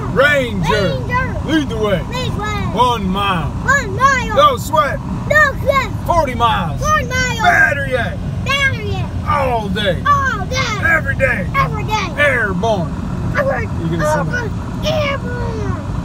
Ranger. Lead the way. 1 mile. 1 mile. No sweat. No sweat. 40 miles. 40 miles. Battery act. Battery act. All day. All day. Every day. Every day. Airborne. Airborne. You gonna sing it? Airborne.